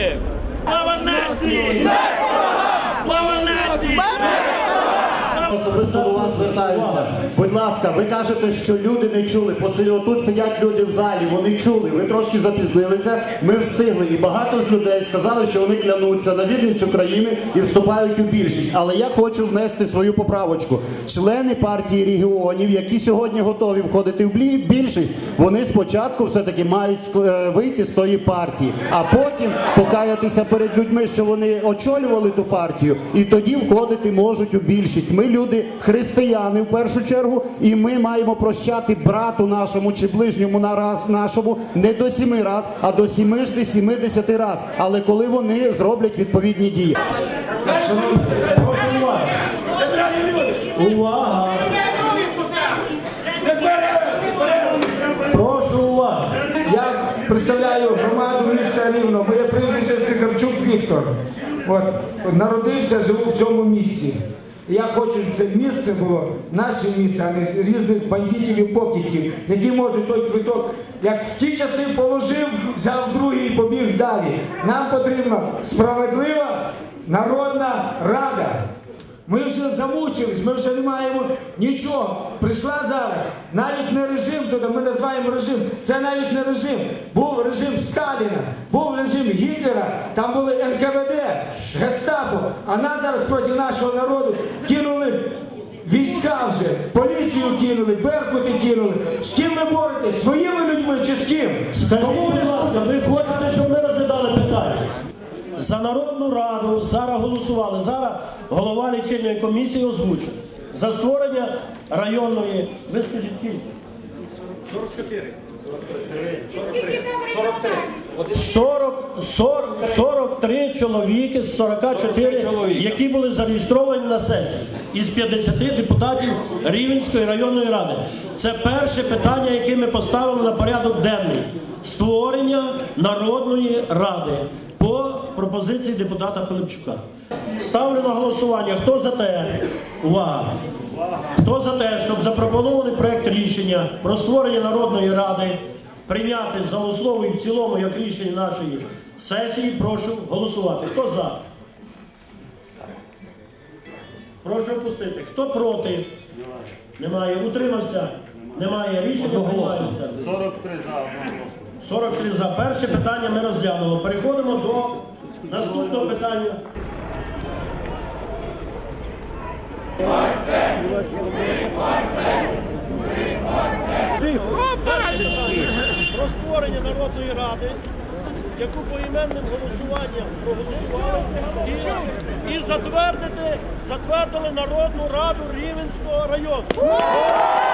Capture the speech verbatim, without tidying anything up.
України! Слава нації! Слава нації! Особисто до вас звертаюся. Будь ласка, ви кажете, що люди не чули. Тут сидять люди в залі, вони чули. Ви трошки запізнилися, ми встигли. І багато з людей сказали, що вони клянуться на вірність України і вступають у більшість. Але я хочу внести свою поправочку. Члени партії регіонів, які сьогодні готові входити в більшість, вони спочатку все-таки мають вийти з тої партії, а потім покаятися перед людьми, що вони очолювали ту партію, і тоді входити можуть у більшість. Ми люди християни в першу чергу, і ми маємо прощати брату нашому чи ближньому нараз нашому не до сіми раз, а до сімижди сімидесяти раз. Але коли вони зроблять відповідні дії. Увага! Прошу увагу! Я представляю громаду міста Рівно. Моє прізвище Стихарчук Віктор. От, народився, живу в цьому місці. Я хочу, щоб це місце було наше місце, а не різних бандитів і покидьків, які можуть той квиток, як в ті часи положив, взяв другий і побіг далі. Нам потрібна справедлива народна рада. Ми вже замучились, ми вже не маємо нічого. Прийшла зараз, навіть не режим, то ми називаємо режим, це навіть не режим. Був режим Сталіна, був режим Гітлера, там були ен ка ве де, Гестапо, а нас зараз проти нашого народу кинули війська вже, поліцію кинули, беркути кинули. З ким ви боретесь? Своїми людьми чи з ким? Скажіть, будь ласка, ви хочете, щоб ми розглядали питання? За Народну Раду зараз голосували. Зараз голова лічильної комісії озвучив. За створення районної, ви скажіть кілька? сорок чотири. сорок, сорок, сорок три чоловіки з сорока чотирьох, які були зареєстровані на сесії із п'ятдесяти депутатів Рівненської районної ради. Це перше питання, яке ми поставили на порядок денний. Створення Народної ради по пропозиції депутата Пилипчука. Ставлю на голосування. Хто за те? Увага! Хто за те, щоб запропонований проект рішення про створення Народної ради прийняти за основу і в цілому як рішення нашої сесії, прошу голосувати. Хто за? Прошу опустити. Хто проти? Немає. Утримався? Немає. Рішення приймається. сорок три за. сорок три за. Перше питання ми розглянемо. Переходимо до наступного питання. Про створення Народної ради, яку поіменним голосуванням проголосували і, і затвердити, затвердили Народну раду Рівненського району.